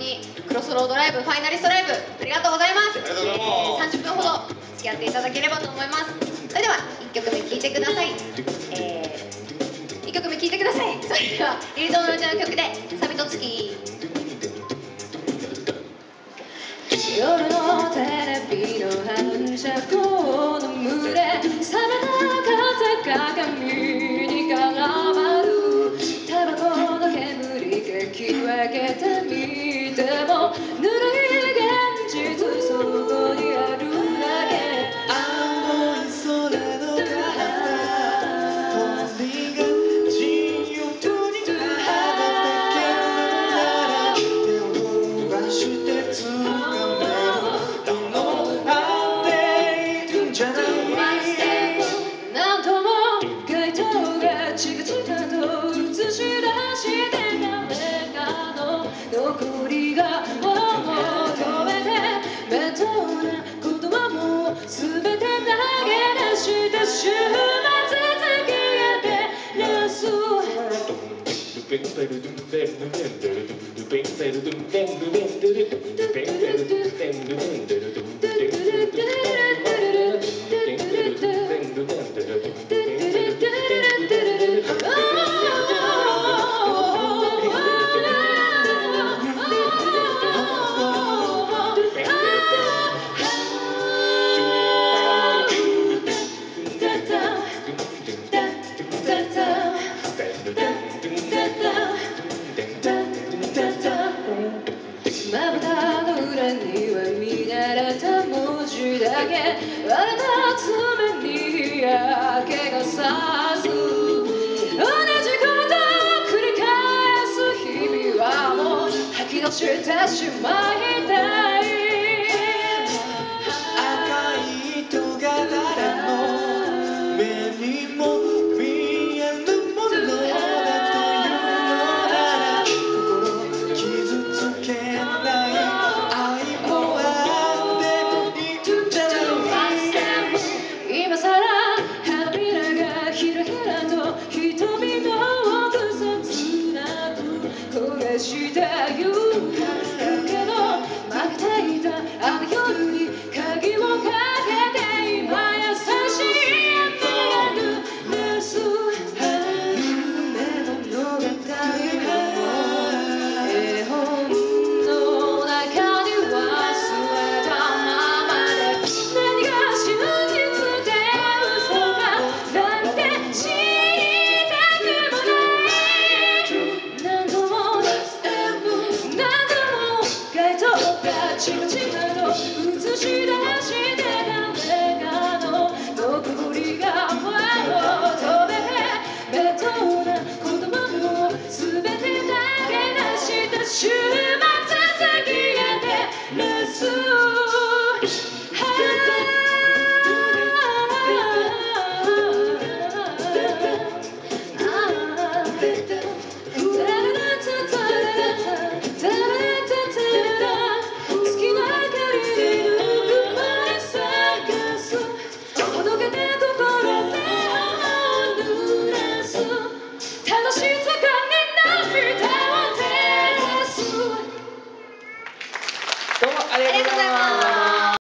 にクロスロードライブファイナリストライブありがとうございます。30分ほど付き合っていただければと思います。それでは1曲目聴いてください。1曲目聴いてください。それではリリーと同じの曲でサビと月。夜のテレビの反射光の群れ、冷めた風鏡に絡まるタバコの煙かき分けてみてもぬるい現実そこにあるだけ。 青い空の彼方鳥が自由に羽ばたけるなら手を伸ばして掴めるのもあっていいんじゃない。 なんとも街灯がチカチカと映し出して誰かの残りが求めて面倒なことはもう全て投げ出して週末付き合ってラスまぶたの裏には見慣れた文字だけ割れた爪に嫌気がさす同じことを繰り返す日々はもう吐き出してしまいたい。 赤い糸が誰の目にも見えるものだというのなら心傷つけない愛もあっていいんじゃない。 今さら花びらがひらひらと瞳の奥切なく焦がした夕焼けの負けていたあの夜に鍵をかけて今優しい雨が濡らす夢物語絵本の中に忘れたままで何が真実で嘘かなんて知りたくもない。何度も街灯がチカチカと映し出して誰かの残りが求めて面倒な言葉も全て投げ出した週末付き合ってラスどうもありがとうございました。